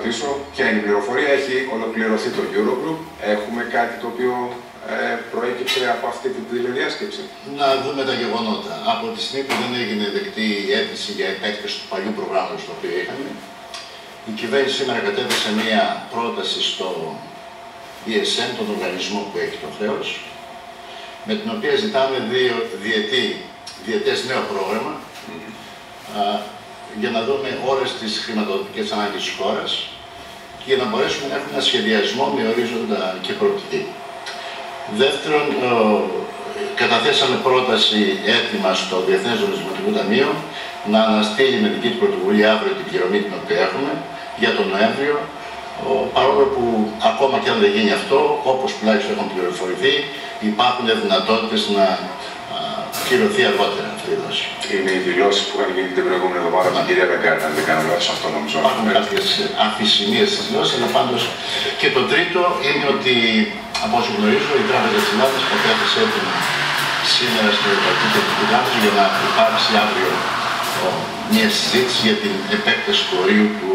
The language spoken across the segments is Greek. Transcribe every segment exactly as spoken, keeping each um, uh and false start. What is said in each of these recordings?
ρωτήσω ποια είναι η πληροφορία. Έχει ολοκληρωθεί το Eurogroup. Έχουμε κάτι το οποίο ε, προέκυψε από αυτή την τηλεδιάσκεψη. Να δούμε τα γεγονότα. Από τη στιγμή που δεν έγινε δεκτή η αίτηση για επέκταση του παλιού προγράμματος το οποίο είχαμε, η κυβέρνηση σήμερα κατέθεσε μία πρόταση στο ι ες εμ, τον οργανισμό που έχει το χρέος, με την οποία ζητάμε δύο διετή, διετές νέο πρόγραμμα mm-hmm. α, για να δούμε όλες τις χρηματοδοτικές ανάγκες της χώρας και για να μπορέσουμε να έχουμε ένα σχεδιασμό με ορίζοντα και προοπτική. Δεύτερον, ο, καταθέσαμε πρόταση έτοιμα στο Διεθνές Νομισματικό Ταμείο να αναστείλει με δική του πρωτοβουλία αύριο την πληρωμή την οποία έχουμε για τον Νοέμβριο, παρόλο που ακόμα και αν δεν γίνει αυτό, όπως τουλάχιστον έχουν πληροφορηθεί, υπάρχουν δυνατότητες να πληρωθεί αργότερα αυτή η δόση. Είναι οι δηλώσεις που είχαν γίνει την προηγούμενη εβδομάδα από την κυρία Λαγκάρντι, αν δεν κάνω λάθος, αυτό νομίζω. Υπάρχουν κάποιες αμφισημίες στις δηλώσεις, αλλά πάντως και το τρίτο είναι ότι, από όσο γνωρίζω, η Τράπεζα της Ελλάδας κατέθεσε έτοιμα σήμερα στην Ευρωπαϊκή Κεντρική Τράπεζα για να υπάρξει αύριο μια συζήτηση για την επέκταση του ορίου του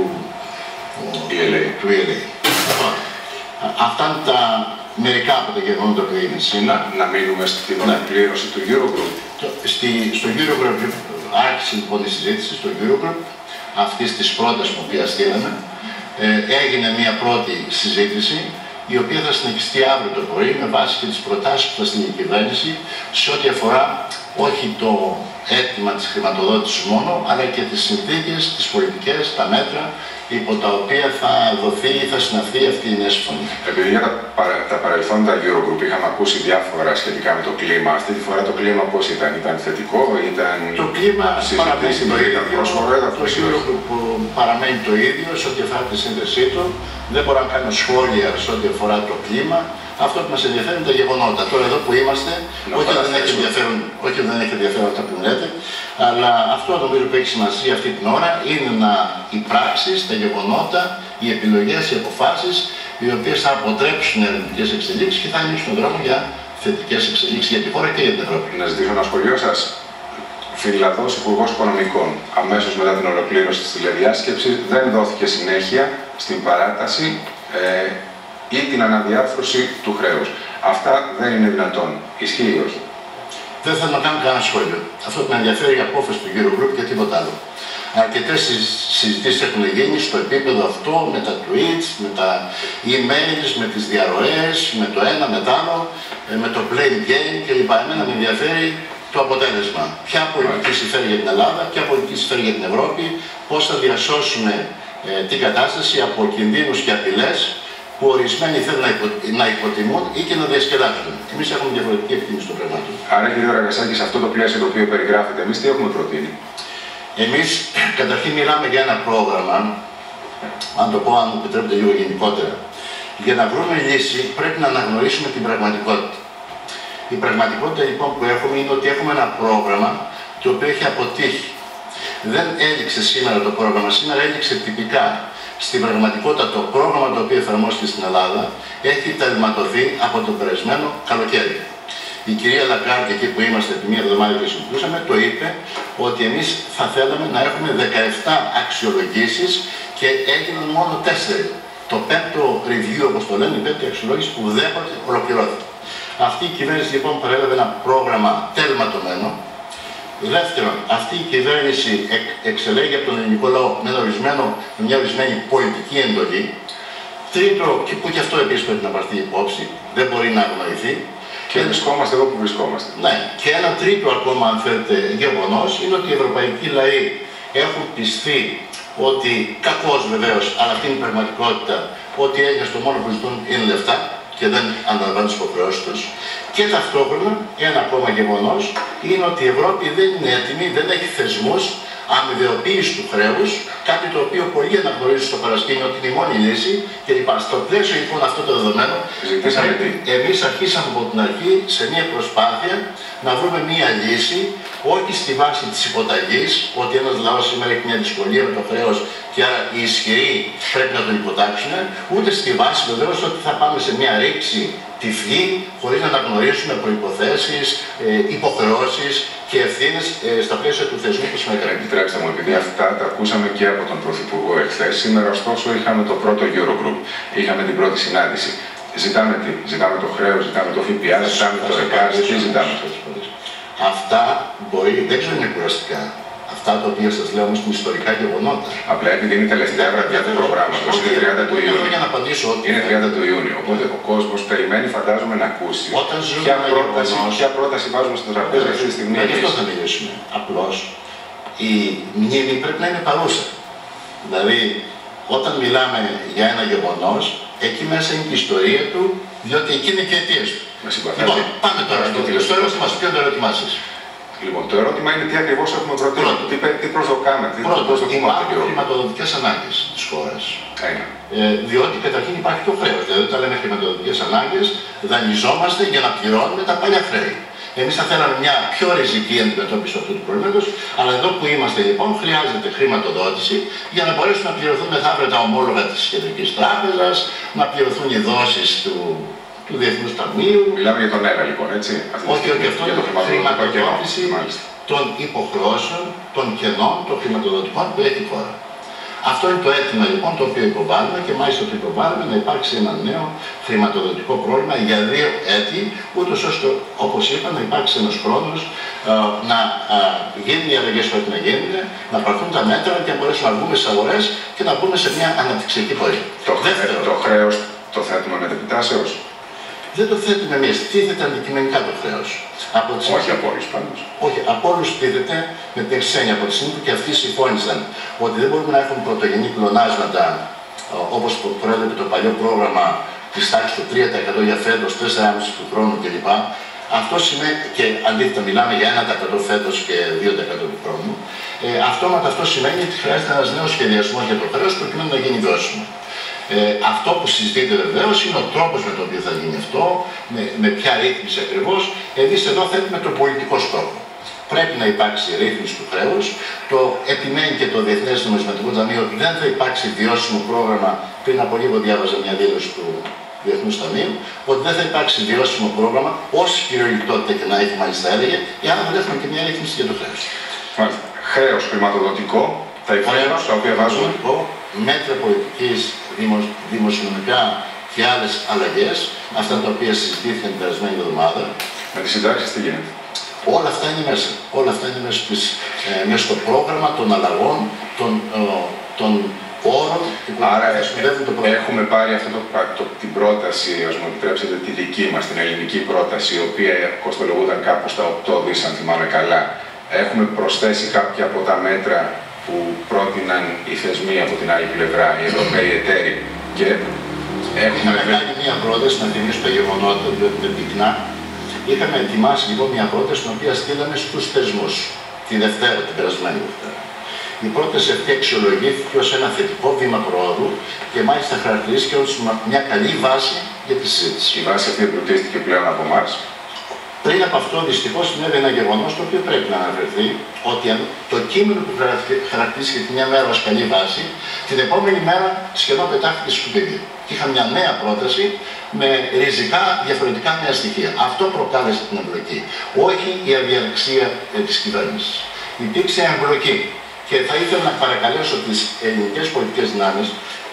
ι ελ έι. Του ι ελ έι. Αυτά είναι τα μερικά από τα γεγονότα που είναι σήμερα. Να μείνουμε στην ολοκλήρωση του Eurogroup. Στη, στο Eurogroup άρχισε λοιπόν η συζήτηση στο Eurogroup αυτής της πρότασης που οποία στείλαμε. Ε, έγινε μια πρώτη συζήτηση η οποία θα συνεχιστεί αύριο το πρωί με βάση και τις προτάσεις που θα στείλει η κυβέρνηση σε ό,τι αφορά όχι το αίτημα της χρηματοδότησης μόνο, αλλά και τις συνθήκες, τις πολιτικές, τα μέτρα υπό τα οποία θα δοθεί ή θα συναυθεί αυτή η νέα συμφωνία. Επειδή για τα, παρα, τα παρελθόντα Eurogroup είχαμε ακούσει διάφορα σχετικά με το κλίμα, αυτή τη φορά το κλίμα πώς ήταν, ήταν θετικό, ήταν... Το κλίμα παραμένει το ίδιο, πρόσφορο, το Eurogroup παραμένει το ίδιο σε ό,τι αφορά τη σύνδεσή του. Δεν μπορώ να κάνω σχόλια σε ό,τι αφορά το κλίμα. Αυτό που μας ενδιαφέρει είναι τα γεγονότα. Τώρα εδώ που είμαστε, όχι ότι δεν έχει ενδιαφέρον, όχι δεν έχει ενδιαφέρον αυτά που λέτε, αλλά αυτό νομίζω που έχει σημασία αυτή την ώρα είναι να οι πράξεις, τα γεγονότα, οι επιλογές, οι αποφάσεις, οι οποίες θα αποτρέψουν αρνητικές εξελίξεις και θα ανοίξουν τον δρόμο για θετικές εξελίξεις για τη χώρα και για την Ευρώπη. Να ζητήσω ένα σχολείο σας. Φιλανδός Υπουργός Οικονομικών, αμέσως μετά την ολοκλήρωση της τηλεδιάσκεψης, δεν δόθηκε συνέχεια στην παράταση ε, ή την αναδιάρθρωση του χρέους. Αυτά δεν είναι δυνατόν. Ισχύει ή όχι? Δεν θέλω να κάνω κανένα σχόλιο. Αυτό που με ενδιαφέρει η απόφαση του Eurogroup και τίποτα άλλο. Αρκετές συζητήσεις έχουν γίνει στο επίπεδο αυτό, με τα tweets, με τα emails, με τις διαρροές, με το ένα, με το άλλο, με το blame game κλπ. Εμένα με ενδιαφέρει το αποτέλεσμα. Ποια πολιτική συμφέρει για την Ελλάδα, ποια πολιτική συμφέρει για την Ευρώπη, πώς θα διασώσουμε ε, την κατάσταση από κινδύνους και απειλές που ορισμένοι θέλουν να, υπο, να υποτιμούν ή και να διασκεδάσουν. Εμείς έχουμε διαφορετική εκτίμηση των πραγμάτων. Άρα, κύριε Ραγκασάκη, σε αυτό το πλαίσιο το οποίο περιγράφετε, εμείς τι έχουμε προτείνει? Εμείς καταρχήν μιλάμε για ένα πρόγραμμα, αν το πω, αν μου επιτρέπετε λίγο γενικότερα. Για να βρούμε λύση πρέπει να αναγνωρίσουμε την πραγματικότητα. Η πραγματικότητα λοιπόν που έχουμε είναι ότι έχουμε ένα πρόγραμμα το οποίο έχει αποτύχει. Δεν έληξε σήμερα το πρόγραμμα, σήμερα έληξε τυπικά. Στην πραγματικότητα το πρόγραμμα το οποίο εφαρμόστηκε στην Ελλάδα έχει τελματωθεί από το περασμένο καλοκαίρι. Η κυρία Λαγκάρντι, εκεί που είμαστε τη μία εβδομάδα και συζητούσαμε, το είπε ότι εμείς θα θέλαμε να έχουμε δεκαεπτά αξιολογήσεις και έγιναν μόνο τέσσερις. Το πέμπτο review, όπως το λένε, η πέμπτη αξιολόγηση που ουδέποτε ολοκληρώθηκε. Αυτή η κυβέρνηση λοιπόν παρέλαβε ένα πρόγραμμα τελματωμένο. Δεύτερον, αυτή η κυβέρνηση εκ, εξελέγει από τον ελληνικό λαό με, ορισμένο, με μια ορισμένη πολιτική εντολή. Τρίτο, και που και αυτό επίσης πρέπει να πάρθει υπόψη, δεν μπορεί να αγνοηθεί. Και βρισκόμαστε εδώ που βρισκόμαστε. Ναι, και ένα τρίτο ακόμα, αν θέλετε, γεγονός είναι ότι οι ευρωπαϊκοί λαοί έχουν πιστεί ότι, κακώς βεβαίως, αλλά αυτή είναι η πραγματικότητα, ότι οι Έλληνες το μόνο που ζητούν είναι λεφτά και δεν αναλαμβάνουν τις υποχρεώσεις τους. Και ταυτόχρονα, ένα ακόμα γεγονός είναι ότι η Ευρώπη δεν είναι έτοιμη, δεν έχει θεσμούς αμοιβαιοποίηση του χρέους, κάτι το οποίο πολλοί αναγνωρίζουν στο παρασκήνιο ότι είναι η μόνη λύση κλπ. Στο πλαίσιο λοιπόν αυτό το δεδομένο, εμείς αρχίσαμε από την αρχή σε μια προσπάθεια να βρούμε μια λύση, όχι στη βάση της υποταγής, ότι ένας λαός σήμερα έχει μια δυσκολία με το χρέος και άρα οι ισχυροί πρέπει να τον υποτάξουν, ούτε στη βάση βεβαίως ότι θα πάμε σε μια ρήξη τυφλοί, χωρίς να αναγνωρίσουμε προϋποθέσεις, ε, υποχρεώσεις και ευθύνες ε, στα πλαίσια του θεσμού που συμμετέχει. Επιτρέψτε μου, επειδή αυτά τα ακούσαμε και από τον Πρωθυπουργό εχθές, σήμερα ωστόσο είχαμε το πρώτο Eurogroup, είχαμε την πρώτη συνάντηση. Ζητάμε τι, ζητάμε το χρέος, ζητάμε το ΦΠΑ, ζητάμε το ΕΚΑΣ, τι ζητάμε. Αυτά μπορεί, δεν ξέρω είναι κουραστικά. Αυτά τα οποία σας λέω όμως είναι ιστορικά γεγονότα. Απλά επειδή είναι η τελευταία βραδιά του προγράμματος, είναι τριάντα του Ιούνιου. Για να απαντήσω ότι είναι τριάντα του Ιούνιου. Οπότε ο κόσμος περιμένει, φαντάζομαι, να ακούσει ποια πρόταση, ποια πρόταση βάζουμε στο τραπέζι αυτή τη στιγμή. Γι' αυτό θα μιλήσουμε. Απλώς η μνήμη πρέπει να είναι παρούσα. Δηλαδή, όταν μιλάμε για ένα γεγονός, εκεί μέσα είναι και η ιστορία του, διότι εκεί είναι και αιτίες του. Λοιπόν, πάμε τώρα στο ερώτημα σου. Ποιο είναι το ερώτημά σας? Λοιπόν, το ερώτημα είναι τι ακριβώς έχουμε προτείνει, τι, τι προσδοκάμε, τι προσδοκούμε από υπάρχουν χρηματοδοτικές ανάγκες της χώρας. Ένα. Ε, διότι καταρχήν υπάρχει το χρέος. Δηλαδή, όταν λέμε χρηματοδοτικές ανάγκες, δανειζόμαστε για να πληρώνουμε τα παλιά χρέη. Εμείς θα θέλαμε μια πιο ριζική αντιμετώπιση αυτού του προβλήματος, αλλά εδώ που είμαστε λοιπόν χρειάζεται χρηματοδότηση για να μπορέσουν να πληρωθούν μεθαύριο τα ομόλογα της Κεντρικής Τράπεζας, να πληρωθούν οι δόσεις του, του Διεθνούς Ταμείου. Μιλάμε για τον ΕΛΑ λοιπόν, έτσι. Όχι, όχι, αυτό είναι η χρηματοδότηση των υποχρεώσεων, των κενών, των χρηματοδοτικών που έχει η χώρα. Αυτό είναι το αίτημα λοιπόν το οποίο υποβάλλουμε και μάλιστα το υποβάλλουμε να υπάρξει ένα νέο χρηματοδοτικό πρόβλημα για δύο έτη, ούτως ώστε, όπως είπα, να υπάρξει ένας χρόνος να α, γίνουν οι αλλαγές που πρέπει να γίνουν, να πάρθουν τα μέτρα και να μπορέσουμε να βγούμε στις αγορές και να μπούμε σε μια αναπτυξιακή πορεία. Το, Δεύτερο, το χρέος το θέτουμε με επιτάσεως. Δεν το θέτουμε εμείς, τίθεται αντικειμενικά το χρέος. Από τις... Όχι από όλους πάντως. Όχι, από όλους τίθεται με την εξένεια από τη στιγμή που και αυτοί συμφώνησαν ότι δεν μπορούμε να έχουμε πρωτογενή πλεονάσματα όπως προέβλεπε το παλιό πρόγραμμα της τάξης του τρία τοις εκατό για φέτος, τέσσερα κόμμα πέντε τοις εκατό του χρόνου κλπ. Αυτό σημαίνει, και αντίθετα μιλάμε για ένα τοις εκατό φέτος και δύο τοις εκατό του χρόνου, ε, αυτόματα αυτό σημαίνει ότι χρειάζεται ένας νέος σχεδιασμός για το χρέος προκειμένου να γίνει βιώσιμο. Ε, αυτό που συζητείται βεβαίως είναι ο τρόπος με τον οποίο θα γίνει αυτό, με, με ποια ρύθμιση ακριβώς. Εμείς εδώ θέτουμε τον πολιτικό στόχο. Πρέπει να υπάρξει ρύθμιση του χρέους. Το επιμένει και το Διεθνές Νομισματικό Ταμείο ότι δεν θα υπάρξει βιώσιμο πρόγραμμα. Πριν από λίγο διάβαζα μια δήλωση του Διεθνούς Ταμείου, ότι δεν θα υπάρξει βιώσιμο πρόγραμμα, όση κυριολεκτότητα και να έχει μάλιστα έλεγε, εάν δεν έχουμε και μια ρύθμιση για το χρέος. Χρέος χρηματοδοτικό, τα υπόλοιπα τα οποία βάζουμε. Μέτρα πολιτικής, δημο, δημοσιονομικά και άλλες αλλαγές, αυτά τα οποία συζητήθηκαν την περασμένη εβδομάδα. Με τις συντάξεις τι γίνεται? Όλα αυτά είναι μέσα. Όλα αυτά είναι μέσα, στις, ε, μέσα στο πρόγραμμα των αλλαγών, των, ε, των όρων που Άρα συνδέουν το πρόγραμμα. Έχουμε πάρει αυτό το, το, την πρόταση, ας μου επιτρέψετε, τη δική μας, την ελληνική πρόταση, η οποία κοστολογούταν κάπου στα οκτώ δις, αν θυμάμαι καλά. Έχουμε προσθέσει κάποια από τα μέτρα που πρότειναν οι θεσμοί από την άλλη πλευρά, οι Ευρωπαίοι εταίροι. Και έχουμε Είχαμε κάνει μια πρόταση, να θυμίσω τα γεγονότα, διότι δεν πυκνά. Είχαμε ετοιμάσει λοιπόν μια πρόταση, την οποία στείλαμε στους θεσμούς, τη Δευτέρα, την περασμένη Δευτέρα. Η πρόταση αυτή αξιολογήθηκε ως ένα θετικό βήμα προόδου και μάλιστα χαρακτηρίστηκε ως μια καλή βάση για τη συζήτηση. Η βάση αυτή εμπλουτίστηκε πλέον από εμάς. Πριν από αυτό, δυστυχώς, συνέβη ένα γεγονός το οποίο πρέπει να αναφερθεί, ότι το κείμενο που χαρακτηρίστηκε τη μια μέρα ως καλή βάση, την επόμενη μέρα σχεδόν πετάχθηκε στο σκουπίδι. Και είχα μια νέα πρόταση με ριζικά διαφορετικά νέα στοιχεία. Αυτό προκάλεσε την εμπλοκή. Όχι η αδιαλεξία της κυβέρνησης. Υπήρξε εμπλοκή. Και θα ήθελα να παρακαλέσω τις ελληνικές πολιτικές δυνάμεις,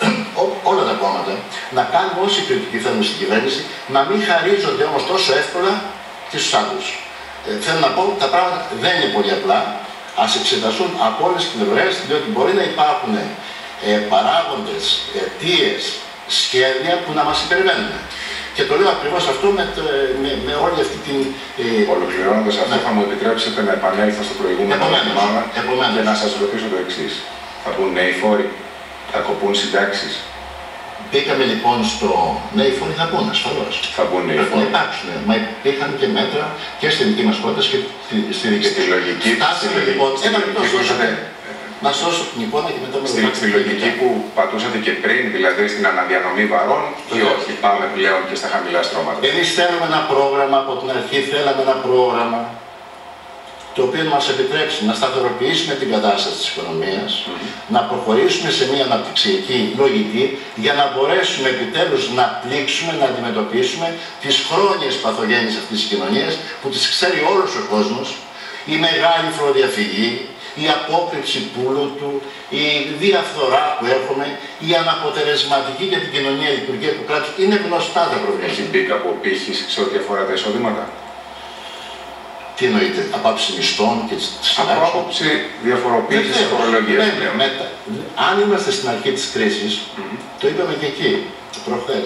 όλα τα κόμματα, να κάνουν όση κριτική θέλουν στην κυβέρνηση, να μην χαρίζονται όμως τόσο εύκολα και στους άλλους. Ε, θέλω να πω, τα πράγματα δεν είναι πολύ απλά. Ας εξεταστούν από όλες τις πλευρές, διότι μπορεί να υπάρχουν ε, παράγοντες, αιτίες, σχέδια που να μας υπερβαίνουν. Και το λέω ακριβώς αυτό με, με, με όλη αυτή την... Ε, Ολοκληρώνοντας αυτό, ναι. Θα μου επιτρέψετε να επανέλθω στο προηγούμενο θέμα και να σας ρωτήσω το εξής. Θα μπουν νέοι φόροι, θα κοπούν συντάξεις? Μπήκαμε λοιπόν στο νέοι φόροι, θα μπουν ασφαλώς. Θα μπουν νέοι φόροι. Θα υπάρξουν. Μα υπήρχαν και μέτρα και στη δική μας πρόταση και στη δική μας. Στη λογική, Φτάσαμε λοιπόν. Ένα λεπτό σώσατε. Να σώσω την εικόνα και μετά με Στη, στη λογική που πατούσατε και πριν, δηλαδή στην αναδιανομή βαρών, ή όχι, πάμε πλέον και στα χαμηλά στρώματα? Εμείς θέλουμε ένα πρόγραμμα, από την αρχή θέλαμε ένα πρόγραμμα το οποίο μας επιτρέψει να σταθεροποιήσουμε την κατάσταση της οικονομίας, mm-hmm. να προχωρήσουμε σε μια αναπτυξιακή λογική για να μπορέσουμε επιτέλους να πλήξουμε, να αντιμετωπίσουμε τις χρόνιες παθογένειες αυτής της κοινωνίας που τις ξέρει όλος ο κόσμος, η μεγάλη φοροδιαφυγή, η απόκρυψη πούλου του, η διαφθορά που έχουμε, η αναποτελεσματική για την κοινωνία λειτουργία του κράτους. Είναι γνωστά τα προβλήματα. Έχει μπει κάπου ο πύχης σε ό,τι αφορά τα εισοδήματα? Τι εννοείται, από άψη μισθών και από άποψη διαφοροποίησης της φορολογίας. Αν είμαστε στην αρχή της κρίσης, mm-hmm. το είπαμε και εκεί, προχθές,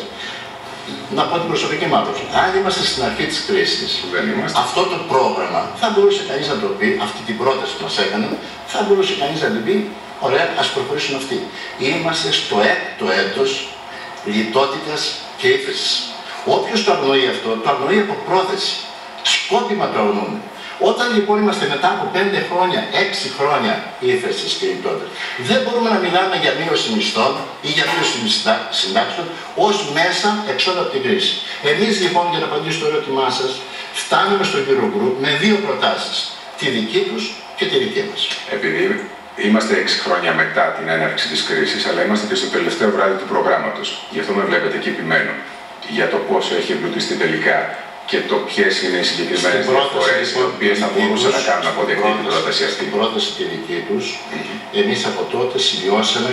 να πω την προσωπική μου άποψη. Αν είμαστε στην αρχή της κρίσης, αυτό το πρόγραμμα θα μπορούσε κανείς να το πει, αυτή την πρόταση που μας έκανε, θα μπορούσε κανείς να την πει, ωραία, ας προχωρήσουν αυτοί. Είμαστε στο έκτο έτος λιτότητας και ύφεσης. Όποιος το αγνοεί αυτό, το αγνοεί από πρόθεση. Σκόπιμα το αγνοούμε. Όταν λοιπόν είμαστε μετά από πέντε χρόνια, έξι χρόνια ύφεσης και λιτότητας, δεν μπορούμε να μιλάμε για μείωση μισθών ή για μείωση συντάξεων ως μέσα εξόδου από την κρίση. Εμείς λοιπόν, για να απαντήσω στο ερώτημά σας, φτάνουμε στο Eurogroup με δύο προτάσεις. Τη δική τους και τη δική μας. Επειδή είμαστε έξι χρόνια μετά την έναρξη της κρίσης, αλλά είμαστε και στο τελευταίο βράδυ του προγράμματος. Γι' αυτό με βλέπετε και επιμένω για το πόσο έχει εμπλουτιστεί τελικά και το ποιες είναι οι συγκεκριμένες διαφορές οι οποίες θα μπορούσαν να κάνουν αποδεκτή την πρόταση αυτή. Στην πρόταση τη δική τους, mm-hmm. εμείς από τότε σημειώσαμε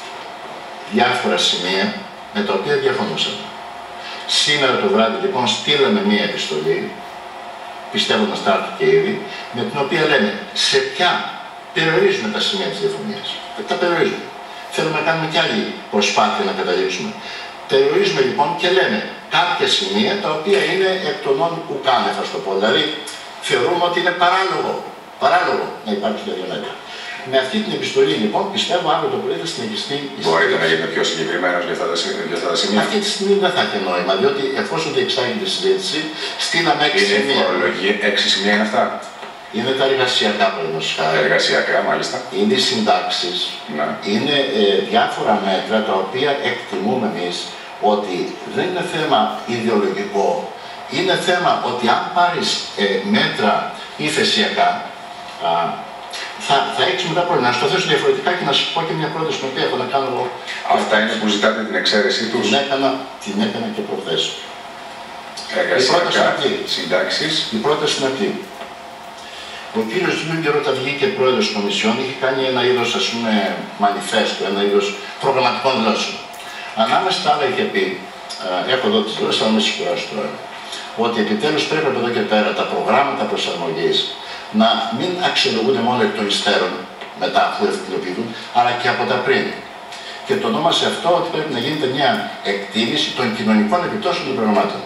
διάφορα σημεία με τα οποία διαφωνούσαμε. Σήμερα το βράδυ λοιπόν στείλαμε μία επιστολή, πιστεύω να στάλθηκε ήδη, με την οποία λέμε σε ποια περιορίζουμε τα σημεία της διαφωνίας. Τα περιορίζουμε. Θέλουμε να κάνουμε κι άλλη προσπάθεια να καταλήξουμε. Περιορίζουμε λοιπόν και λέμε κάποια σημεία τα οποία είναι εκ των όν ουκάνευ, ας το πω. Δηλαδή θεωρούμε ότι είναι παράλογο, παράλογο να υπάρξει τέτοια μέτρα. Με αυτή την επιστολή λοιπόν πιστεύω αύριο το πρωί θα συνεχιστεί η συζήτηση. Μπορείτε να γίνετε πιο συγκεκριμένος για αυτά τα, για αυτά τα σημεία? Αυτή τη στιγμή δεν θα έχει νόημα, διότι εφόσον διεξάγεται η συζήτηση, στείλαμε έξι είναι σημεία. Είναι η φορολογία, έξι σημεία είναι αυτά? Είναι τα εργασιακά παραδείγματος χάρη. Εργασιακά, μάλιστα. Είναι οι συντάξεις. Ναι. Είναι ε, διάφορα μέτρα τα οποία εκτιμούμε εμείς ότι δεν είναι θέμα ιδεολογικό. Είναι θέμα ότι αν πάρεις ε, μέτρα υφεσιακά, α, θα, θα έχεις μετά πρόβλημα. Να σου το θέσω διαφορετικά και να σου πω και μια πρόταση που έχω να κάνω εγώ. Αυτά είναι που ζητάτε την εξαίρεσή τους? Την έκανα, την έκανα και προχθές. Εργασιακά, συντάξεις. Η πρόταση είναι αυτή. Ο κύριος Γιούγκερ, όταν βγήκε πρόεδρος της Κομισιόν, είχε κάνει ένα είδος, ας πούμε, μανιφέστο, ένα είδος προγραμματικών δηλώσεων. Ανάμεσα στα άλλα είχε πει, έχω εδώ τις δηλώσεις, θα μην σηκωράσω τώρα, ότι επιτέλους πρέπει από εδώ και πέρα τα προγράμματα προσαρμογής να μην αξιολογούνται μόνο εκ των υστέρων, μετά που ευθυλοποιηθούν, αλλά και από τα πριν. Και το ονόμασε αυτό ότι πρέπει να γίνεται μια εκτίμηση των κοινωνικών επιπτώσεων των προγραμμάτων.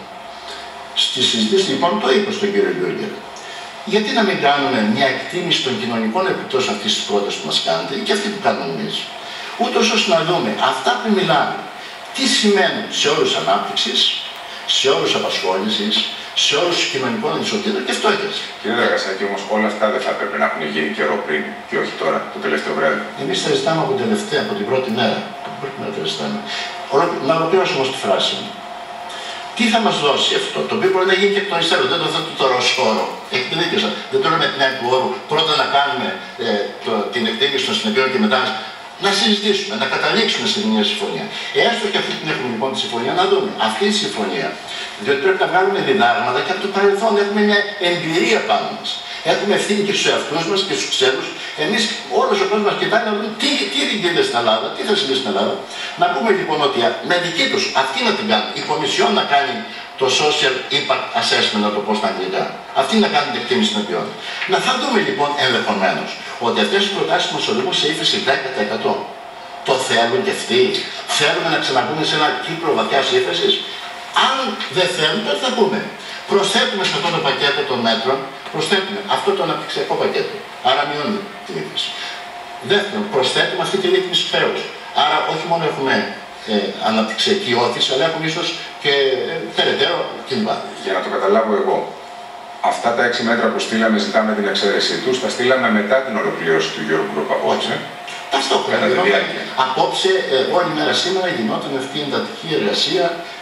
Στη συζήτηση λοιπόν το είπε στον κύριο Γιούγκερ. Γιατί να μην κάνουμε μια εκτίμηση των κοινωνικών επιπτώσεων αυτής της πρότασης που μας κάνετε και αυτή που κάνουμε εμείς. Ούτως ώστε να δούμε αυτά που μιλάμε, τι σημαίνουν σε όρους ανάπτυξης, σε όρους απασχόλησης, σε όρους κοινωνικών ανισοτήτων και φτώχειας. Κύριε Δραγασάκη, όμως όλα αυτά δεν θα έπρεπε να έχουν γίνει καιρό πριν και όχι τώρα, το τελευταίο βράδυ? Εμείς τα ζητάμε από την τελευταία, από την πρώτη μέρα. Πρέπει να τα ζητάμε. Να ολοκληρώσω όμως τη φράση μου. Τι θα μας δώσει αυτό, το οποίο μπορεί να γίνει και εκ των υστέρων, δεν το θέτω τώρα ως όρο. Έχετε δίκιο σας. Δεν το λέμε την έννοια του όρου. Πρώτα να κάνουμε ε, το, την εκτίμηση των συνεπειών και μετά να συζητήσουμε, να καταλήξουμε σε μια συμφωνία. Έστω και αυτή την έχουμε λοιπόν τη συμφωνία, να δούμε αυτή τη συμφωνία. Διότι πρέπει να βγάλουμε διδάγματα και από το παρελθόν έχουμε μια εμπειρία πάνω μας. Έχουμε ευθύνη και στους εαυτούς μας και στους ξένους. Εμείς, όλος ο κόσμος μας κοιτάει να δούμε τι, τι γίνεται στην Ελλάδα, τι θα συμβεί στην Ελλάδα. Να πούμε λοιπόν ότι με δική τους, αυτοί να την κάνουν, η Κομισιόν να κάνει το social impact assessment, να το πω στα αγγλικά. Αυτοί να κάνουν την εκτίμηση των ποιών. Να θα δούμε λοιπόν ενδεχομένως ότι αυτές οι προτάσεις μας οδηγούν σε ύφεση δέκα τοις εκατό. Το θέλουν και αυτοί. Θέλουμε να ξαναμπούν σε ένα κύκλο βαθιάς ύφεσης. Αν δεν θέλουν, τότε θα πούμε. Προσθέτουμε σε αυτό το πακέτο των μέτρων, προσθέτουμε αυτό το αναπτυξιακό πακέτο. Άρα μειώνουμε την ύφεση. Δεύτερον, προσθέτουμε αυτή τη ρύθμιση χρέους. Άρα όχι μόνο έχουμε ε, αναπτυξιακή όθηση, αλλά έχουμε ίσως και ε, περαιτέρω κλπ. Για να το καταλάβω εγώ, αυτά τα έξι μέτρα που στείλαμε, ζητάμε την εξαίρεσή τους, τα στείλαμε μετά την ολοκλήρωση του Eurogroup απόψε. Ταυτόχρονα. Απόψε, ε, όλη μέρα σήμερα γινόταν αυτή η εντατική εργασία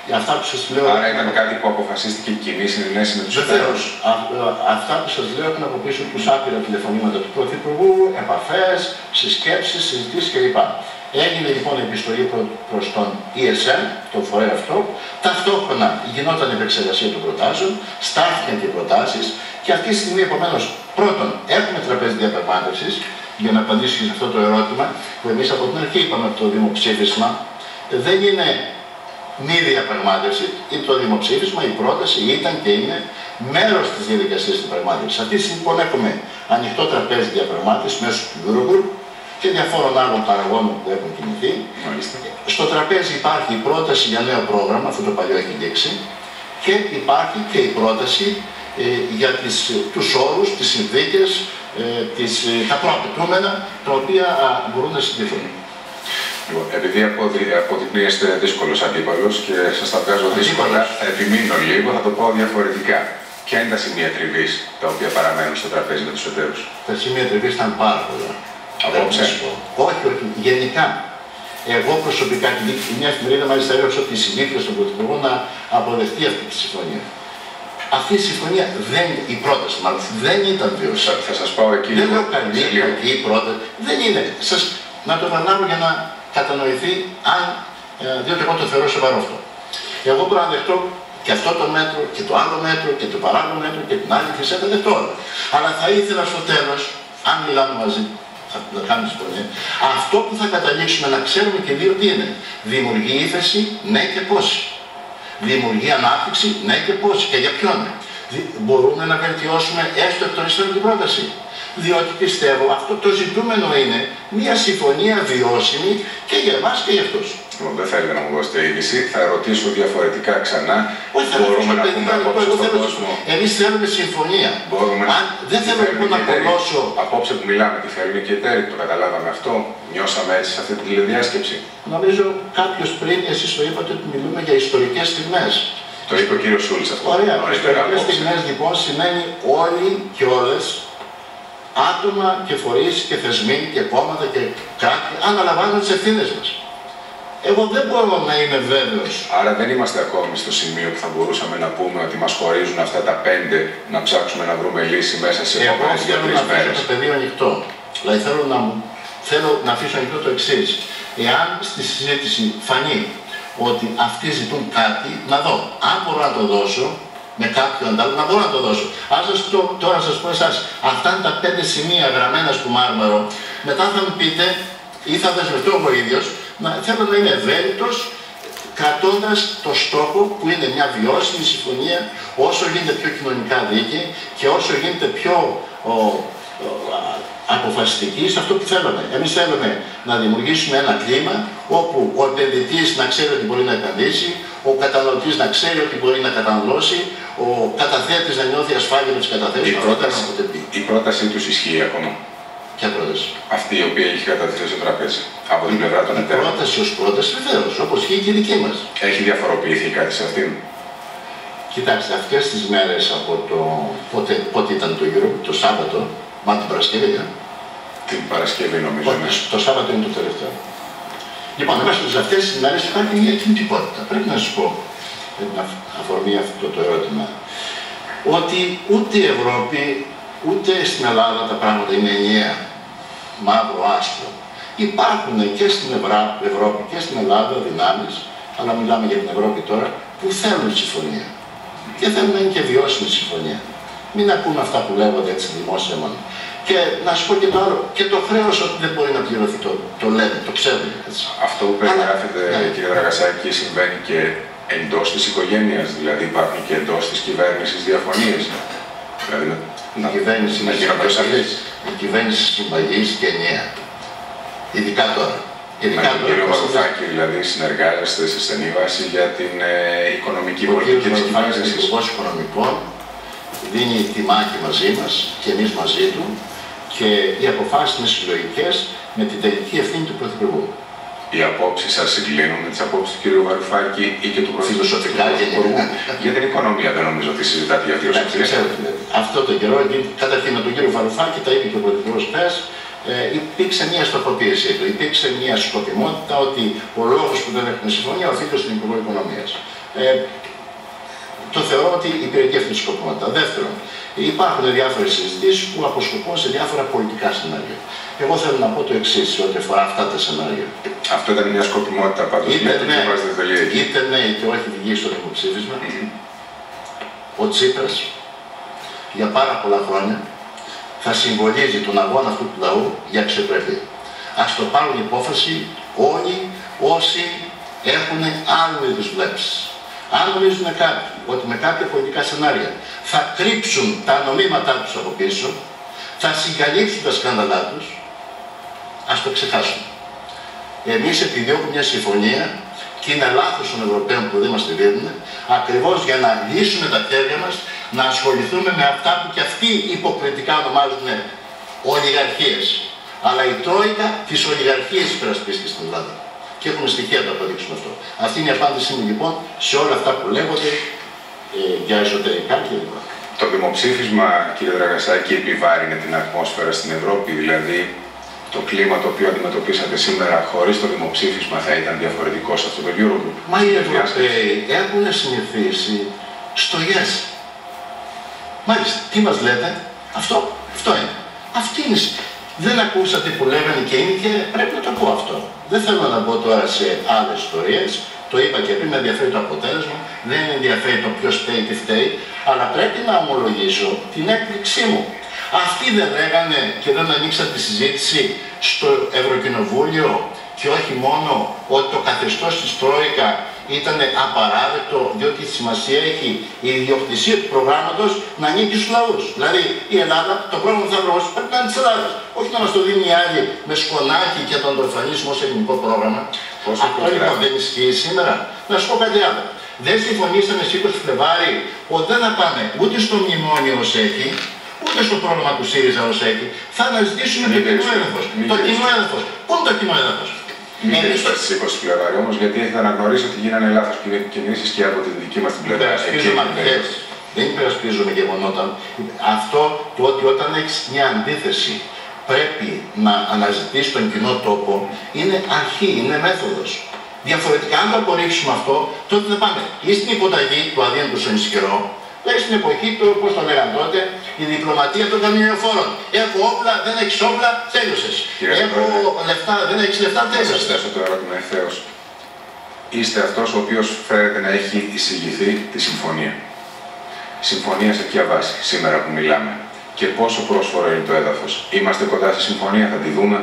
Αυτά που σας λέω... Άρα ήταν κάτι που αποφασίστηκε κοινή συνενέση με τους εταίρους. Βεβαίως. Αυτά που σας λέω έχουν από πίσω τους άπειρα τηλεφωνήματα του Πρωθυπουργού, επαφές, συσκέψεις, συζητήσεις κλπ. Έγινε λοιπόν επιστολή προς τον ι ες εμ, τον φορέα αυτό, ταυτόχρονα γινόταν η επεξεργασία των προτάσεων, στάθηκαν και οι προτάσεις και αυτή τη στιγμή επομένως πρώτον έχουμε τραπέζι διαπραγμάτευσης για να απαντήσω σε αυτό το ερώτημα που εμείς από την αρχή είπαμε το δημοψήφισμα δεν είναι μη διαπραγμάτευση, ή το δημοψήφισμα, η πρόταση ήταν και είναι μέρος της διαδικασίας της διαπραγμάτευσης. Αυτή τη στιγμή λοιπόν έχουμε ανοιχτό τραπέζι διαπραγμάτευσης μέσω του Eurogroup και διαφόρων άλλων παραγόντων που έχουν κινηθεί. Μάλιστα. Στο τραπέζι υπάρχει η πρόταση για νέο πρόγραμμα, αυτό το παλιό έχει λήξει, και υπάρχει και η πρόταση ε, για τις, τους όρους, τις συνθήκες, ε, τις, τα προαπαιτούμενα τα οποία α, μπορούν να συντηρηθούν. Λοιπόν, επειδή αποδεικνύεστε δύσκολος αντίπαλος και σας τα βγάζω δύσκολα, θα επιμείνω λίγο, θα το πω διαφορετικά. Ποια είναι τα σημεία τριβής τα οποία παραμένουν στο τραπέζι με τους εταίρους? Τα σημεία τριβής ήταν πάρα πολλά. Απόψε. Όχι, όχι, γενικά. Εγώ προσωπικά, μια εφημερίδα μάλιστα έγραψε ότι συνήθιζε στον Πρωθυπουργό να αποδεχτεί αυτή τη συμφωνία. Αυτή η συμφωνία δεν, η πρόταση μάλλον, δεν ήταν βιώσιμη. Θα σας πάω εκεί. Δεν λέω καλή, κακή πρόταση. Δεν είναι. Σας, να το επαναλάβω για να κατανοηθεί, αν, ε, διότι εγώ το θεωρώ σοβαρό αυτό. Εγώ μπορώ να δεχτώ και αυτό το μέτρο, και το άλλο μέτρο, και το παράλληλο μέτρο, και την άλλη χρυσή, τα δεχτώ όλα. Αλλά θα ήθελα στο τέλος, αν μιλάμε μαζί, θα το κάνουμε συμφωνία, αυτό που θα καταλήξουμε να ξέρουμε και δύο τι είναι. Δημιουργεί ύφεση, ναι και πόση. Δημιουργεί ανάπτυξη, ναι και πόση. Και για ποιον. Μπορούμε να βελτιώσουμε έστω εκ των υστέρων την πρόταση. Διότι πιστεύω αυτό το ζητούμενο είναι μια συμφωνία βιώσιμη και για εμάς και για αυτούς. Λοιπόν, δεν θέλετε να μου δώσετε είδηση, θα ρωτήσω διαφορετικά ξανά. Όχι, θα μπορούμε να πούμε απόψε στον κόσμο. Εμείς θέλουμε συμφωνία. Μπορούμε Αν, δεν θέλω λοιπόν να κολλώσω. Απόψε που μιλάμε, τι θέλουν και οι εταίροι, το καταλάβαμε αυτό. Νιώσαμε έτσι σε αυτή τη τηλεδιάσκεψη. Νομίζω κάποιος πριν, εσείς το είπατε ότι μιλούμε για ιστορικές στιγμές. Το είπε ο κύριος Σούλης αυτό. Ωραία, ιστορικές στιγμές λοιπόν σημαίνει όλοι και όλες, άτομα και φορείς και θεσμοί και κόμματα και κράτη αναλαμβάνουν τις ευθύνες μας. Εγώ δεν μπορώ να είμαι βέβαιος. Άρα δεν είμαστε ακόμη στο σημείο που θα μπορούσαμε να πούμε ότι μας χωρίζουν αυτά τα πέντε, να ψάξουμε να βρούμε λύση μέσα σε επόμενες δύο τρεις μέρες. Εγώ θέλω να αφήσω το πεδίο ανοιχτό. Δηλαδή θέλω να, θέλω να αφήσω ανοιχτό το εξής. Εάν στη συζήτηση φανεί ότι αυτοί ζητούν κάτι, να δω. Αν μπορώ να το δώσω, με κάποιον αντάλλο, να μπορώ να το δώσω. Αν σας το, τώρα να σας πω εσάς, αυτά είναι τα πέντε σημεία γραμμένα στο μάρμαρο, μετά θα μου πείτε, ή θα δεσμευτώ εγώ ίδιος, να, θέλω να είμαι ευέλικτος, κρατώντας το στόχο που είναι μια βιώσιμη συμφωνία, όσο γίνεται πιο κοινωνικά δίκαιη και όσο γίνεται πιο ο, ο, αποφασιστική σε αυτό που θέλουμε. Εμείς θέλουμε να δημιουργήσουμε ένα κλίμα όπου ο επενδυτής να ξέρει ότι μπορεί να επενδύσει, ο καταναλωτής να ξέρει ότι μπορεί να καταναλώσει, ο καταθέτης να νιώθει ασφάλεια με τις καταθέσεις. Η πρόταση, η πρότασή τους ισχύει ακόμα. Ποια πρόταση? Αυτή η οποία έχει κατατεθεί στο τραπέζι από την πλευρά των εταίρων. Η πρόταση ως πρόταση βεβαίως, όπως και η δική μας. Έχει διαφοροποιηθεί κάτι σε αυτήν? Κοιτάξτε, αυτές τις μέρες από το. Πότε, πότε ήταν το γύρο, το Σάββατο, μα την Παρασκευή, ε? Την Παρασκευή νομίζω. Πότε, ναι. Το Σάββατο είναι το τελευταίο. Λοιπόν, μέσα σε αυτές τις μέρες υπάρχει μια κινητικότητα. Πρέπει να σας πω, με αφορμή αυτό το ερώτημα, ότι ούτε η Ευρώπη, ούτε στην Ελλάδα τα πράγματα είναι ενιαία, μαύρο, άσπρο. Υπάρχουν και στην Ευρώπη και στην Ελλάδα δυνάμεις, αλλά μιλάμε για την Ευρώπη τώρα, που θέλουν συμφωνία. Και θέλουν να είναι και βιώσιμη συμφωνία. Μην ακούμε αυτά που λέγονται έτσι δημόσια μόνο. Και να σου πω και το άλλο, και το χρέος ότι δεν μπορεί να πληρωθεί, το, το λένε, το ξέρουν. Έτσι. Αυτό που περιγράφεται, ναι, κύριε Δραγασάκη, συμβαίνει και εντός της οικογένειας, δηλαδή υπάρχουν και εντός της κυβέρνησης διαφωνίες. Δηλαδή, η κυβέρνηση είναι συμπαγής, η κυβέρνηση συμπαγής και ενιαία. Ειδικά τώρα. Ειδικά με τον κύριο Βαρουφάκη, δηλαδή, συνεργάζεστε σε στενή βάση για την ε, οικονομική ο πολιτική της κυβέρνησης. Ο Υπουργός Οικονομικών δίνει τη μάχη μαζί μας και εμείς μαζί του και οι αποφάσεις είναι συλλογικές με την τελική ευθύνη του Πρωθυπουργού. Οι απόψεις σας συγκλίνουν με τις απόψεις του κύριου Βαρουφάκη ή και του Πρωθυπουργού? Για την οικονομία δεν νομίζω ότι συζητάτε για αυτή την ουσία. Αυτό το καιρό, καταρχήν με τον κύριο Βαρουφάκη, τα είπε και ο Πρωθυπουργός χθες, Ε, υπήρξε μια στοχοποίηση του, υπήρξε μια σκοπιμότητα ότι ο λόγος που δεν έχουμε συμφωνία οφείλεται στον Υπουργό Οικονομίας. Ε, το θεωρώ ότι υπηρετεί αυτή τη σκοπιμότητα. Δεύτερον, υπάρχουν διάφορες συζητήσεις που αποσκοπούν σε διάφορα πολιτικά σενάρια. Εγώ θέλω να πω το εξής σε ό,τι αφορά αυτά τα σενάρια. Αυτό ήταν μια σκοπιμότητα πάντως. Είτε ναι, είτε ναι, είτε όχι βγει στο δημοψήφισμα. Mm-hmm. Ο Τσίπρας για πάρα πολλά χρόνια θα συμβολίζει τον αγώνα αυτού του λαού για αξιοπρέπεια. Ας το πάρουν υπόφαση όλοι όσοι έχουν άλλου είδους βλέψεις. Αν νομίζουν κάποιοι ότι με κάποια πολιτικά σενάρια θα κρύψουν τα νομίματά τους από πίσω, θα συγκαλύψουν τα σκάνδαλά τους, ας το ξεχάσουν. Εμείς επιδιώκουμε μια συμφωνία και είναι λάθος των Ευρωπαίων που δεν μας τη δίνουν, ακριβώς για να λύσουμε τα χέρια μας, να ασχοληθούμε με αυτά που και αυτοί υποκριτικά ονομάζουν ολιγαρχίες. Αλλά η Τρόικα τις ολιγαρχίες υπερασπίστηκε στην Ελλάδα. Και έχουμε στοιχεία να το αποδείξουμε αυτό. Αυτή είναι η απάντησή μου λοιπόν σε όλα αυτά που λέγονται ε, για εσωτερικά κλπ. Το δημοψήφισμα, κύριε Δραγασάκη, επιβάρυνε την ατμόσφαιρα στην Ευρώπη, δηλαδή το κλίμα το οποίο αντιμετωπίσατε σήμερα χωρίς το δημοψήφισμα θα ήταν διαφορετικό σε αυτό το Eurogroup? Μα οι Ευρωπαίοι έχουν συνηθίσει στο yes. Μάλιστα, τι μας λέτε, αυτό, αυτό είναι. Αυτή είναι. Δεν ακούσατε που λέγανε και είναι και πρέπει να το πω αυτό. Δεν θέλω να μπω τώρα σε άλλες ιστορίες, το είπα και πριν, με ενδιαφέρει το αποτέλεσμα, δεν με ενδιαφέρει το ποιος φταίει, τι φταίει, αλλά πρέπει να ομολογήσω την έκπληξή μου. Αυτοί δεν λέγανε και δεν ανοίξαν τη συζήτηση στο Ευρωκοινοβούλιο και όχι μόνο ότι το καθεστώς της Τρόικα ήταν απαράδεκτο, διότι η σημασία έχει η ιδιοκτησία του προγράμματος να ανήκει στους λαούς. Δηλαδή η Ελλάδα, το πρόγραμμα που θα βρώσει πρέπει να είναι της Ελλάδας. Όχι να μας το δίνει η άλλη με σκονάκι και να το εμφανίσουμε ως ελληνικό πρόγραμμα. Πώς αυτό λοιπόν δεν ισχύει σήμερα. Να σου πω κάτι άλλο. Δεν συμφωνήσαμε στις είκοσι Φλεβάρι ότι δεν θα πάμε ούτε στο μνημόνιο ως έχει, ούτε στο πρόγραμμα του ΣΥΡΙΖΑ ως έχει. Θα αναζητήσουμε το κοινό έδαφος. Το κοινό έδαφος. Πού είναι το κοινό έδαφος? Μην είστε στις είκοσι Φλεβάρι όμως, γιατί έχετε αναγνωρίσει ότι γίνανε λάθος κινήσεις και από την δική μας την πλευρά. Δεν υπερασπίζομαι γεγονότα. Αυτό το ότι όταν έχεις μια αντίθεση πρέπει να αναζητήσεις τον κοινό τόπο είναι αρχή, είναι μέθοδος. Διαφορετικά, αν το απορρίψουμε αυτό, τότε θα πάμε ή στην υποταγή του αδύνατου στον ισχυρό, δηλαδή στην εποχή του, πώς το λέγανε τότε, η διπλωματία των καμινοφόρων. Έχω όπλα, δεν έχεις όπλα, τέλειωσες. Έχω λεφτά, δεν έχεις λεφτά, τέλειωσες. Θα σας θέσω το ερώτημα ευθέως. Είστε αυτός ο οποίος φέρεται να έχει εισηγηθεί τη συμφωνία. Συμφωνία σε ποια βάση, σήμερα που μιλάμε. Και πόσο πρόσφορο είναι το έδαφος. Είμαστε κοντά στη συμφωνία, θα τη δούμε.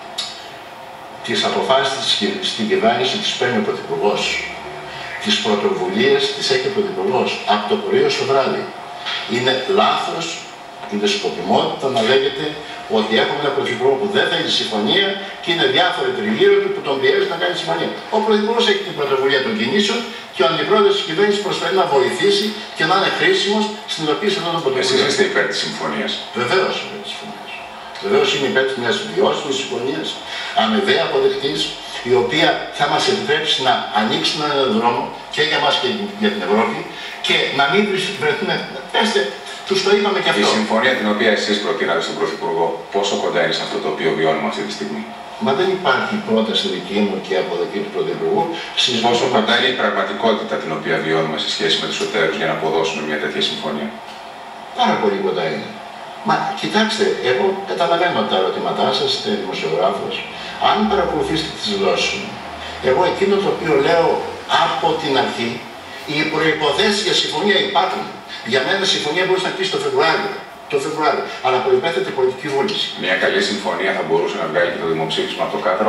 Τις αποφάσεις στην κυβέρνηση τις παίρνει ο Πρωθυπουργός. Τις πρωτοβουλίες τις έχει ο Πρωθυπουργός από το πρωί ως το βράδυ. Είναι λάθος, είναι σκοπιμότητα να λέγεται ότι έχουμε ένα Πρωθυπουργό που δεν θέλει συμφωνία και είναι διάφοροι τριγύρω του που τον πιέζουν να κάνει συμφωνία. Ο Πρωθυπουργός έχει την πρωτοβουλία των κινήσεων και ο Αντιπρόεδρος της κυβέρνησης προσφέρει να βοηθήσει και να είναι χρήσιμος στην υλοποίηση αυτών των πρωτοβουλίων. Εσείς είστε υπέρ της συμφωνίας? Βεβαίως υπέρ της συμφωνίας. Βεβαίως είναι υπέρ της μιας βιώσιμης συμφωνίας, αμοιβαία αποδεκτής, η οποία θα μας επιτρέψει να ανοίξουμε έναν δρόμο και για μας και για την Ευρώπη και να μην βρεθούμε. Πέστε, τους το είπαμε και αυτό. Η συμφωνία την οποία εσείς προτείνατε στον Πρωθυπουργό, πόσο κοντά είναι σε αυτό το οποίο βιώνουμε αυτή τη στιγμή? Μα δεν υπάρχει πρόταση δική μου και από δική του Πρωθυπουργού. Πόσο κοντά είναι η πραγματικότητα την οποία βιώνουμε σε σχέση με τους εταίρους για να αποδώσουμε μια τέτοια συμφωνία? Πάρα πολύ κοντά είναι. Μα κοιτάξτε, εγώ καταλαβαίνω τα ερωτήματά σας, είστε δημοσιογράφος. Αν παρακολουθήσετε τις δηλώσεις μου, εγώ εκείνο το οποίο λέω από την αρχή, οι προϋποθέσεις για συμφωνία υπάρχουν. Για μένα η συμφωνία μπορεί να κλείσει το Φεβρουάριο. Το Φεβρουάριο. Αλλά προϋπέθεται πολιτική βούληση. Μια καλή συμφωνία θα μπορούσε να βγάλει και το δημοψήφισμα από το κάτω.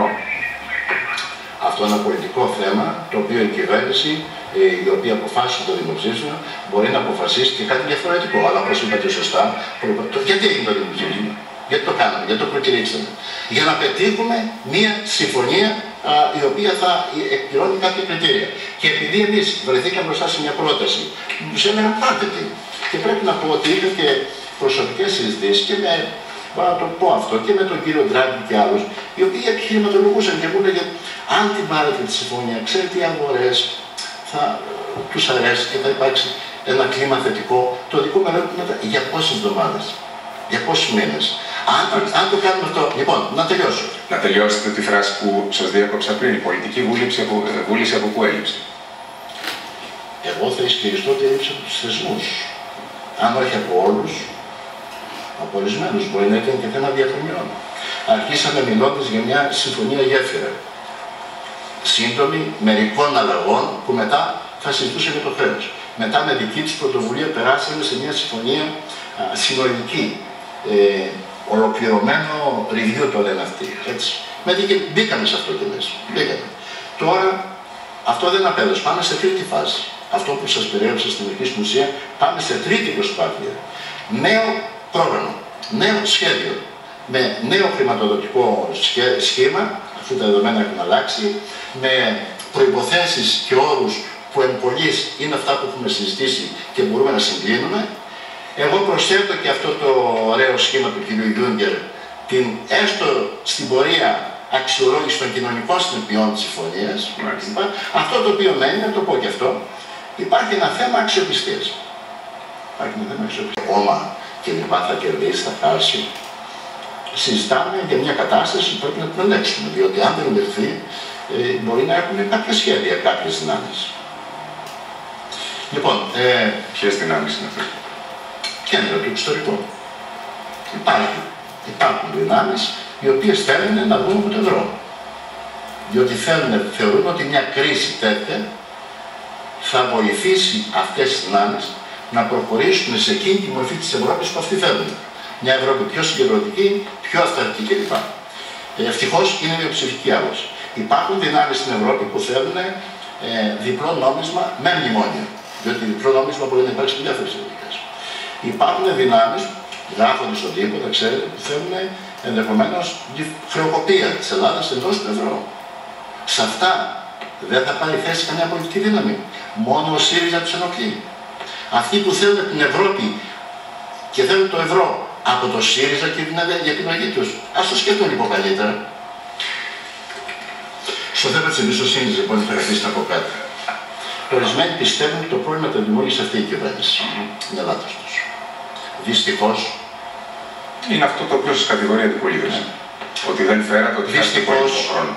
Αυτό είναι ένα πολιτικό θέμα, το οποίο η κυβέρνηση, η οποία αποφάσισε το δημοψήφισμα, μπορεί να αποφασίσει και κάτι διαφορετικό. Αλλά όπως είπατε σωστά, γιατί έγινε το δημοψήφισμα? Γιατί το κάναμε, γιατί το προκηρύξαμε? Για να πετύχουμε μια συμφωνία α, η οποία θα εκπληρώνει κάποια κριτήρια. Και επειδή εμείς βρεθήκαμε μπροστά σε μια πρόταση, τους έλεγαν πάτε τι. Και πρέπει να πω ότι είχα και προσωπικές συζητήσεις και με, μπορώ να το πω αυτό, και με τον κύριο Ντράγκη και άλλους, οι οποίοι επιχειρηματολογούσαν και μου έλεγαν αν την πάρετε τη συμφωνία, ξέρετε τι αγορές θα τους αρέσει και θα υπάρξει ένα κλίμα θετικό. Το δικό μου ερώτημα ήταν για πόσες εβδομάδες? Για πόσους μήνες. Αν, αν το κάνουμε αυτό. Λοιπόν, να τελειώσω. Να τελειώσετε τη φράση που σας διέκοψα πριν. Η πολιτική βούληση από, βούληση από πού έλειψε? Εγώ θα ισχυριστώ ότι έλειψε από τους θεσμούς. Αν όχι από όλους, από ορισμένους. Μπορεί να ήταν και θέμα διαφωνιών. Αρχίσαμε μιλώντας για μια συμφωνία γέφυρα. Σύντομη, μερικών αλλαγών που μετά θα συζητούσε για το χρέος. Μετά με δική τους πρωτοβουλία περάσαμε σε μια συμφωνία α, συνολική. Ε, ολοκληρωμένο review το λένε αυτοί. Έτσι. Μετά και μπήκαμε σε αυτό και μέσα. Μπήκαμε. Τώρα αυτό δεν απέδωσε. Πάμε σε τρίτη φάση. Αυτό που σας περιέγραψα στην αρχή στην ουσία, πάμε σε τρίτη προσπάθεια. Νέο πρόγραμμα, νέο σχέδιο, με νέο χρηματοδοτικό σχήμα, αφού τα δεδομένα έχουν αλλάξει, με προϋποθέσεις και όρους που εν πολλοίς είναι αυτά που έχουμε συζητήσει και μπορούμε να συγκλίνουμε. Εγώ προσθέτω και αυτό το ωραίο σχήμα του κ. Γιούγκερ, την έστω στην πορεία αξιολόγηση των κοινωνικών συνεπειών της συμφωνίας. Αυτό το οποίο μένει, να το πω και αυτό, υπάρχει ένα θέμα αξιοπιστίας. Υπάρχει ένα θέμα αξιοπιστίας. Κόμμα και λοιπά θα κερδίσει, θα χάσει. Συζητάμε για μια κατάσταση που πρέπει να την ελέγξουμε, διότι αν δεν ελεγχθεί, ε, μπορεί να έχουμε κάποια σχέδια, κάποιες δυνάμεις. Λοιπόν, ε, ποιες δυνάμεις είναι αυτές? Κέντρο του εξωτερικού. Υπάρχει. Υπάρχουν δυνάμεις οι οποίες θέλουν να βγουν από το ευρώ. Διότι θέλουν, θεωρούν ότι μια κρίση τέτοια θα βοηθήσει αυτές τις δυνάμεις να προχωρήσουν σε εκείνη τη μορφή της Ευρώπης που αυτοί θέλουν. Μια Ευρώπη πιο συγκεντρωτική, πιο αυθαρκτική κλπ. Ευτυχώς είναι μειοψηφική άποψη. Υπάρχουν δυνάμεις στην Ευρώπη που θέλουν ε, διπλό νόμισμα με μνημόνιο. Διότι διπλό νόμισμα μπορεί να υπάρξει σε διάφορες ελληνικές. Υπάρχουν δυνάμεις, γράφονται στον τύπο, τα ξέρετε, που θέλουν ενδεχομένως χρεοκοπία της Ελλάδας εντός του ευρώ. Σε αυτά δεν θα πάρει θέση καμιά πολιτική δύναμη. Μόνο ο ΣΥΡΙΖΑ τους ενοχλεί. Αυτοί που θέλουν την Ευρώπη και θέλουν το ευρώ από το ΣΥΡΙΖΑ και την επιλογή τους, ας το σκεφτούν λίγο καλύτερα. Στο θέμα της εμπιστοσύνης, λοιπόν, θα αφήσει να πω κάτι. Ορισμένοι πιστεύουν ότι το πρόβλημα το δημιούργησε αυτή η κυβέρνηση. Είναι λάθος τους. Δυστυχώς. Είναι αυτό το οποίο σας κατηγορεί αντιπολίτευση. Yeah. Ότι δεν φέρατε, ότι χάσετε πολιτικό χρόνο.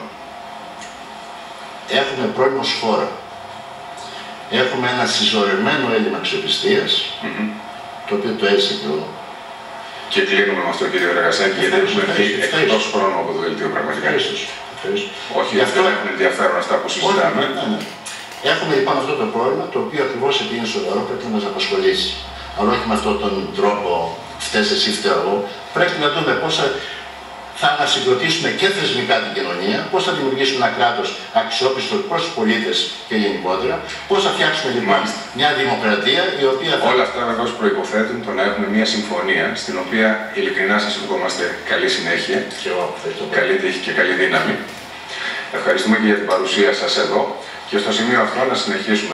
Έχουμε πρόβλημα ως χώρα. Έχουμε ένα συσσωρευμένο έλλειμμα αξιοπιστίας, mm-hmm. το οποίο το έζησε και εγώ. Και κλείνουμε με αυτό, κύριε Ραγασάκη, γιατί έχουμε βγει εκτός χρόνου από το δελτίο πραγματικά. Ευχαριστώ. Όχι, γιατί αυτό... δεν έχουν ενδιαφέρον αυτά που συζητάμε. Όχι, ναι, ναι. Έχουμε λοιπόν αυτό το πρόβλημα, το οποίο ακριβώς επειδή είναι σοβαρό πρέπει να μας απασχολήσει. Αλλά όχι με αυτόν τον τρόπο, φταίς εσύ, φταίω εγώ. Πρέπει να δούμε πώς θα, θα ανασυγκροτήσουμε και θεσμικά την κοινωνία, πώς θα δημιουργήσουμε ένα κράτος αξιόπιστο προς τους πολίτες και γενικότερα, πώς θα φτιάξουμε λοιπόν Μάλιστα. μια δημοκρατία η οποία θα... Όλα αυτά βεβαίως προϋποθέτουν το να έχουμε μια συμφωνία, στην οποία ειλικρινά σας ευχόμαστε καλή συνέχεια, και εγώ, καλή τύχη και καλή δύναμη. Ευχαριστούμε και για την παρουσία σας εδώ και στο σημείο αυτό να συνεχίσουμε.